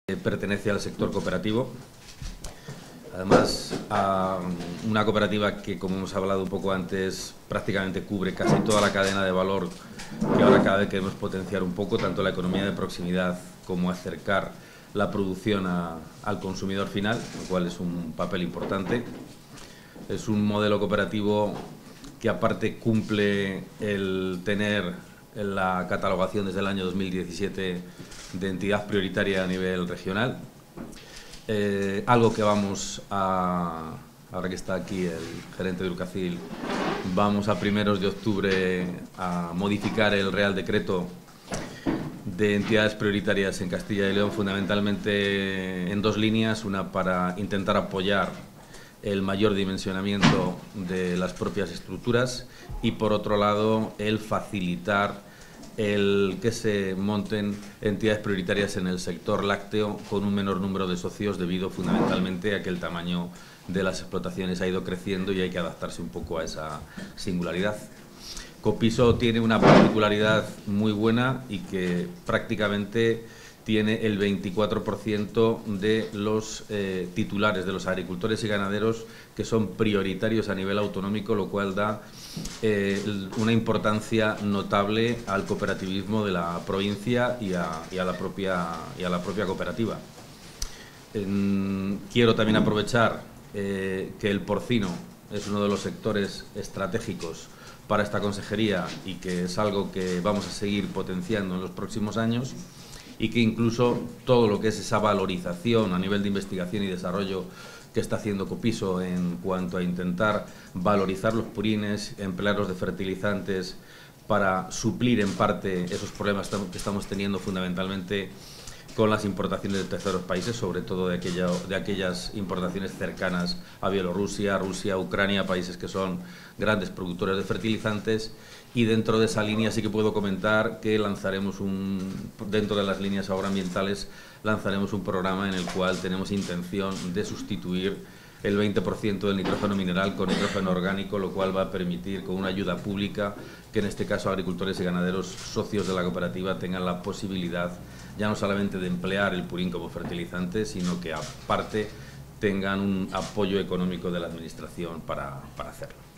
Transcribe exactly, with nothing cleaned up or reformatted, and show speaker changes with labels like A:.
A: Pertenece al sector cooperativo, además a una cooperativa que, como hemos hablado un poco antes, prácticamente cubre casi toda la cadena de valor, que ahora cada vez queremos potenciar un poco, tanto la economía de proximidad como acercar la producción a, al consumidor final, lo cual es un papel importante. Es un modelo cooperativo que aparte cumple el tener la catalogación desde el año dos mil diecisiete de entidad prioritaria a nivel regional, eh, algo que vamos a, ahora que está aquí el gerente de Urcacil, vamos a primeros de octubre a modificar el Real Decreto de entidades prioritarias en Castilla y León, fundamentalmente en dos líneas: una para intentar apoyar el mayor dimensionamiento de las propias estructuras y, por otro lado, el facilitar el que se monten entidades prioritarias en el sector lácteo con un menor número de socios, debido fundamentalmente a que el tamaño de las explotaciones ha ido creciendo y hay que adaptarse un poco a esa singularidad. Copiso tiene una particularidad muy buena y que prácticamente tiene el veinticuatro por ciento de los eh, titulares, de los agricultores y ganaderos, que son prioritarios a nivel autonómico, lo cual da eh, una importancia notable al cooperativismo de la provincia y a, y a, la, propia, y a la propia cooperativa. Eh, quiero también aprovechar eh, que el porcino es uno de los sectores estratégicos para esta consejería y que es algo que vamos a seguir potenciando en los próximos años, y que incluso todo lo que es esa valorización a nivel de investigación y desarrollo que está haciendo Copiso en cuanto a intentar valorizar los purines, emplearlos de fertilizantes para suplir en parte esos problemas que estamos teniendo fundamentalmente con las importaciones de terceros países, sobre todo de, aquella, de aquellas importaciones cercanas a Bielorrusia, Rusia, Ucrania, países que son grandes productores de fertilizantes. Y dentro de esa línea sí que puedo comentar que lanzaremos un, dentro de las líneas agroambientales, lanzaremos un programa en el cual tenemos intención de sustituir el veinte por ciento del nitrógeno mineral con nitrógeno orgánico, lo cual va a permitir, con una ayuda pública, que en este caso agricultores y ganaderos socios de la cooperativa tengan la posibilidad ya no solamente de emplear el purín como fertilizante, sino que aparte tengan un apoyo económico de la administración para, para hacerlo.